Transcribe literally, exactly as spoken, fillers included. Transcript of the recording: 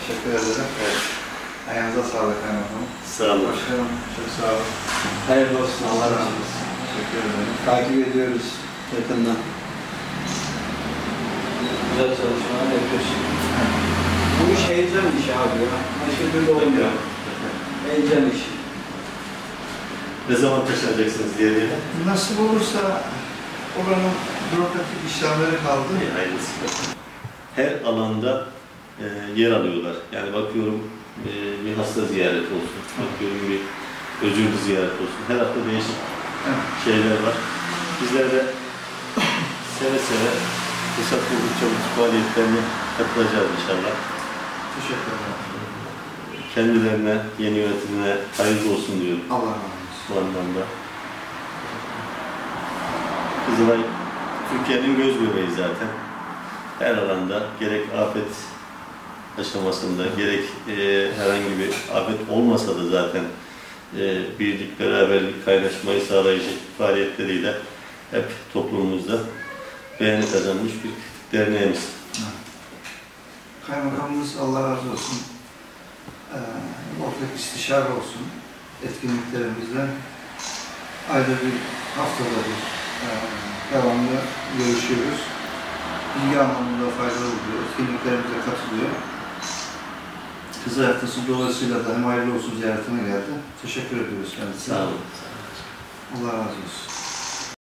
Teşekkür ederim. Evet. Ayağınıza sağlık kaymakamım. Sağ olun. Başkanım, çok sağ olun. Hayırlı olsun, Allah razı olsun. Teşekkür ederim. Takip ediyoruz yakından. Güzel çalışmalar yapıyorsun. Bu iş heyecan işi abi ya. Başka türlü olmuyor. Heyecan işi. Ne zaman taşınacaksınız diye diye? Nasip olursa oranın bürokratik işlemleri kaldı. Hayırlısı. Her alanda e, yer alıyorlar. Yani bakıyorum e, bir hasta ziyareti olsun, bakıyorum bir özürlü ziyaret olsun. Her hafta değişik Evet. şeyler var. Bizler de seve seve fırsat buldukça bu faaliyetlerine katılacağız inşallah. Teşekkür ederim. Kendilerine, yeni yönetimine hayırlı olsun diyorum Allah razı olsun. bu anlamda. Kızılay Türkiye'nin göz bebeği zaten. Her alanda gerek afet aşamasında gerek e, herhangi bir afet olmasa da zaten e, birlik, beraberlik, kaynaşmayı sağlayıcı faaliyetleriyle hep toplumumuzda beğeni kazanmış bir derneğimiz. Kaymakamımız Allah razı olsun. Ee, ortak istişare olsun. Etkinliklerimizden ayda bir, haftada bir e, devamlı görüşüyoruz. Bilgi anlamında faydalı oluyor. Etkinliklerimize katılıyor. Kız haftası dolayısıyla da hem hayırlı olsun ziyaretine geldi. Teşekkür ediyoruz kendisine. Sağ olun. Allah razı olsun.